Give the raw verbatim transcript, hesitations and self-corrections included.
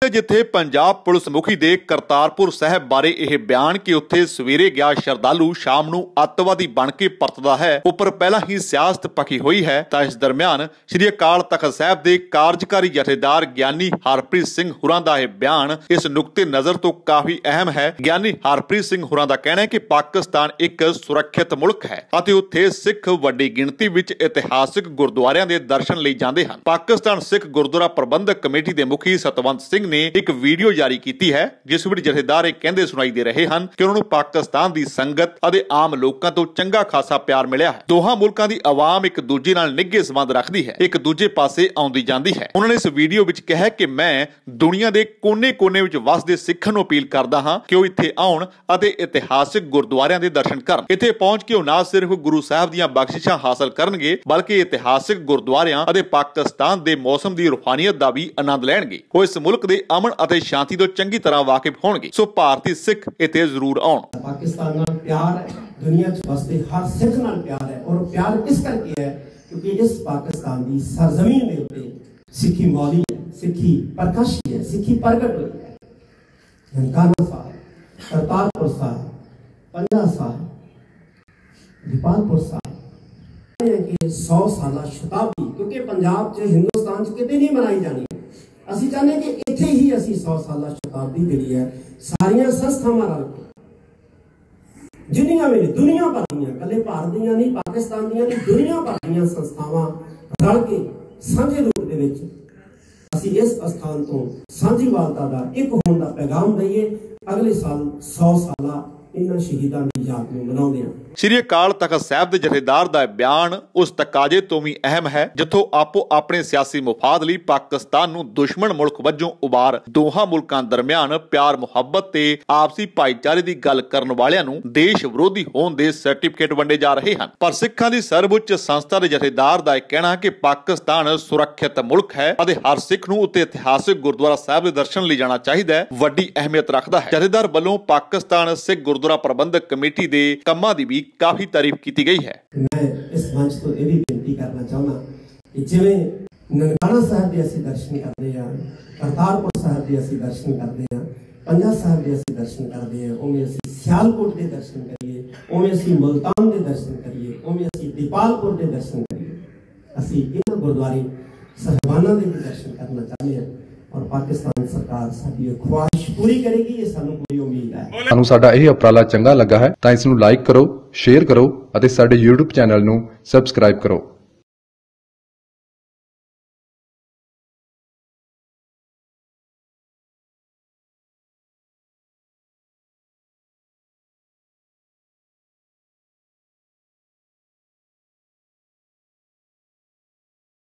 ਇੱਕ ਜਿੱਥੇ ਪੰਜਾਬ ਪੁਲਿਸ ਮੁਖੀ ਦੇ ਕਰਤਾਰਪੁਰ ਸਾਹਿਬ ਬਾਰੇ ਇਹ ਬਿਆਨ ਕਿ ਉੱਥੇ ਸਵੇਰੇ ਗਿਆ ਸ਼ਰਧਾਲੂ ਸ਼ਾਮ ਨੂੰ ਅੱਤਵਾਦੀ ਬਣ ਕੇ ਪਰਤਦਾ ਹੈ ਉੱਪਰ ਪਹਿਲਾਂ ਹੀ ਸਿਆਸਤ ਪੱਕੀ ਹੋਈ ਹੈ, ਤਾਂ ਇਸ ਦਰਮਿਆਨ ਸ੍ਰੀ ਅਕਾਲ ਤਖਤ ਸਾਹਿਬ ਦੇ ਕਾਰਜਕਾਰੀ ਜਥੇਦਾਰ ਗਿਆਨੀ ਹਰਪ੍ਰੀਤ ਸਿੰਘ ਹੁਰਾਂ ਦਾ ਇਹ ਬਿਆਨ ਇਸ ਨੁਕਤੇ ਨਜ਼ਰ ਤੋਂ ਕਾਫੀ ਅਹਿਮ ਹੈ। ਗਿਆਨੀ ਹਰਪ੍ਰੀਤ ਸਿੰਘ ਹੁਰਾਂ ਦਾ ਕਹਿਣਾ ਹੈ ਕਿ ਪਾਕਿਸਤਾਨ ਇੱਕ ਸੁਰੱਖਿਅਤ ਮੁਲਕ ਹੈ ਅਤੇ ਉੱਥੇ ਸਿੱਖ ਵੱਡੀ ਗਿਣਤੀ ਵਿੱਚ ਇਤਿਹਾਸਿਕ ਗੁਰਦੁਆਰਿਆਂ ਦੇ ਦਰਸ਼ਨ ਲਈ ਜਾਂਦੇ ਹਨ। ਪਾਕਿਸਤਾਨ ਸਿੱਖ ਗੁਰਦੁਆਰਾ ਪ੍ਰਬੰਧਕ ਕਮੇਟੀ ਦੇ ਮੁਖੀ ਸਤਵੰਤ ਸਿੰਘ ਨੇ ਇੱਕ ਵੀਡੀਓ ਜਾਰੀ ਕੀਤੀ ਹੈ ਜਿਸ ਵਿੱਚ ਜਥੇਦਾਰ ਇਹ ਕਹਿੰਦੇ ਸੁਣਾਈ ਦੇ ਰਹੇ ਹਨ ਕਿ ਉਹਨਾਂ ਨੂੰ ਪਾਕਿਸਤਾਨ ਦੀ ਸੰਗਤ ਅਤੇ ਆਮ ਲੋਕਾਂ ਤੋਂ ਚੰਗਾ ਖਾਸਾ ਪਿਆਰ ਮਿਲਿਆ ਹੈ। ਦੋਹਾਂ ਮੁਲਕਾਂ ਦੀ ਆਵਾਮ ਇੱਕ ਦੂਜੇ ਨਾਲ ਨਿੱਘੇ ਸੰਬੰਧ ਰੱਖਦੀ ਹੈ, ਇੱਕ ਦੂਜੇ ਪਾਸੇ ਆਉਂਦੀ ਜਾਂਦੀ ਹੈ। ਉਹਨਾਂ ਨੇ ਇਸ ਵੀਡੀਓ ਵਿੱਚ ਕਿਹਾ ਕਿ ਮੈਂ ਦੁਨੀਆ ਦੇ ਕੋਨੇ-ਕੋਨੇ ਵਿੱਚ ਵਸਦੇ ਸਿੱਖਾਂ ਨੂੰ ਅਪੀਲ ਕਰਦਾ ਹਾਂ ਕਿ ਉਹ ਇੱਥੇ ਆਉਣ ਅਤੇ ਇਤਿਹਾਸਿਕ ਗੁਰਦੁਆਰਿਆਂ ਦੇ ਦਰਸ਼ਨ ਕਰਨ। ਇੱਥੇ ਪਹੁੰਚ ਕੇ ਉਹ ਨਾ ਸਿਰਫ ਗੁਰੂ ਸਾਹਿਬ ਦੀਆਂ ਬਖਸ਼ਿਸ਼ਾਂ ਹਾਸਲ ਕਰਨਗੇ ਬਲਕਿ ਇਤਿਹਾਸਿਕ ਗੁਰਦੁਆਰਿਆਂ ਅਤੇ ਪਾਕਿਸਤਾਨ ਦੇ ਮੌਸਮ ਦੀ ਰੂਹਾਨੀਅਤ ਦਾ ਵੀ ਆਨੰਦ ਲੈਣਗੇ। ਉਹ ਇਸ ਮੁਲਕ ਦੇ ਅਮਨ ਅਤੇ ਸ਼ਾਂਤੀ ਤੋਂ ਚੰਗੀ ਤਰ੍ਹਾਂ ਵਾਕਿਫ ਹੋਣਗੇ। ਸੋ ਭਾਰਤੀ ਸਿੱਖ ਇੱਥੇ ਜ਼ਰੂਰ ਆਉਣ। पाकिस्तान नाल प्यार है, दुनिया च वसदे हर सिख नाल प्यार है और प्यार किस करके है क्योंकि इस पाकिस्तान की सरजमीन दे उत्ते सिखी मौली है, सिखी प्रकाशी है, सिखी प्रगट हुई है। ननकाना साहिब, करतारपुर साहिब, पंजा साहिब, दीपालपुर साहिब कि सौ साल शताब्दी क्योंकि पंजाब च हिंदुस्तान च किते नहीं मनाई जानी। ਅਸੀਂ ਚਾਹੁੰਦੇ कि इत्थे ही ਅਸੀਂ सौ साल शताब्दी ਜਿਹੜੀ ਹੈ ਸਾਰੀਆਂ ਸੰਸਥਾਵਾਂ ਰਲ ਕੇ जिन्नियां भी दुनिया भर ਦੀਆਂ ਕੱਲੇ ਭਾਰਤ ਦੀਆਂ ਨਹੀਂ ਪਾਕਿਸਤਾਨ ਦੀਆਂ ਨਹੀਂ ਦੁਨੀਆ ਭਰ ਦੀਆਂ ਸੰਸਥਾਵਾਂ ਰਲ ਕੇ ਸਾਂਝੇ ਰੂਪ ਦੇ ਵਿੱਚ ਅਸੀਂ ਇਸ ਅਸਥਾਨ ਤੋਂ ਸਾਂਝੀਵਾਲਤਾ ਦਾ ਇੱਕ ਹੋਣ ਦਾ ਪੈਗਾਮ ਦਈਏ। ਅਗਲੇ ਸਾਲ सौ ਸਾਲਾ ਇਹਨਾਂ ਸ਼ਹੀਦਾਂ ਦੀ ਯਾਦ ਨੂੰ ਮਨਾਉਂਦੇ ਹਾਂ। ਸ੍ਰੀ ਅਕਾਲ ਤਖਤ ਸਾਹਿਬ ਦੇ ਜਥੇਦਾਰ ਦਾ ਬਿਆਨ ਉਸ ਤਕਾਜ਼ੇ ਤੋਂ ਵੀ ਅਹਿਮ ਹੈ ਜਿੱਥੋਂ ਆਪੋ ਆਪਣੇ ਸਿਆਸੀ ਮੁਫਾਦ ਲਈ ਪਾਕਿਸਤਾਨ ਨੂੰ ਦੁਸ਼ਮਣ ਮੁਲਕ ਵਜੋਂ ਉਭਾਰ ਦੋਹਾਂ ਮੁਲਕਾਂ ਦਰਮਿਆਨ ਪਿਆਰ ਮੁਹੱਬਤ ਤੇ ਆਪਸੀ ਭਾਈਚਾਰੇ ਦੀ ਗੱਲ ਕਰਨ ਵਾਲਿਆਂ ਨੂੰ ਦੇਸ਼ ਵਿਰੋਧੀ ਹੋਣ ਦੇ ਸਰਟੀਫਿਕੇਟ ਵੰਡੇ ਜਾ ਰਹੇ ਹਨ। ਪਰ ਸਿੱਖਾਂ ਦੀ ਸਰਵਉੱਚ ਸੰਸਥਾ ਦੇ ਜਥੇਦਾਰ ਦਾ ਇਹ ਕਹਿਣਾ ਕਿ ਪਾਕਿਸਤਾਨ ਸੁਰੱਖਿਅਤ ਮੁਲਕ ਹੈ ਅਤੇ ਹਰ ਸਿੱਖ ਨੂੰ ਉੱਤੇ ਇਤਿਹਾਸਿਕ ਗੁਰਦੁਆਰਾ ਸਾਹਿਬ ਦੇ ਦਰਸ਼ਨ ਲਈ ਜਾਣਾ ਚਾਹੀਦਾ ਹੈ ਵੱਡੀ ਅਹਿਮੀਅਤ ਰੱਖਦਾ ਹੈ। ਜਥੇਦਾਰ ਵੱਲੋਂ ਪਾਕਿਸਤਾਨ ਸਿੱਖ ਗੁਰਦੁਆਰਾ ਪ੍ਰਬੰਧਕ ਕਮੇਟੀ ਦੇ ਕੰਮਾਂ ਦੀ ਵੀ काफी तारीफ की गई है। मैं इस मंच तो यह भी बेनती करना चाहना कि जिवें ननकाना साहिब के असीं दर्शन करते हैं, करतारपुर साहिब के असीं दर्शन करते हैं, पंजा साहिब के असीं दर्शन करते हैं, उवें असीं सियालकोट के दर्शन करिए, उवें असीं मुल्तान के दर्शन करिए, उवें असीं दीपालपुर के दर्शन करिए। असीं इन्हां गुरुद्वारे साहिबाना के भी दर्शन करना चाहते हैं और पाकिस्तान सरकार साडी ख्वाहिश पूरी करेगी, ये सानू पूरी उम्मीद है। ਸਾਨੂੰ ਸਾਡਾ ਇਹ ਉਪਰਾਲਾ ਚੰਗਾ ਲੱਗਾ ਹੈ ਤਾਂ ਇਸ ਨੂੰ ਲਾਈਕ ਕਰੋ, ਸ਼ੇਅਰ ਕਰੋ ਅਤੇ ਸਾਡੇ YouTube ਚੈਨਲ ਨੂੰ ਸਬਸਕ੍ਰਾਈਬ ਕਰੋ।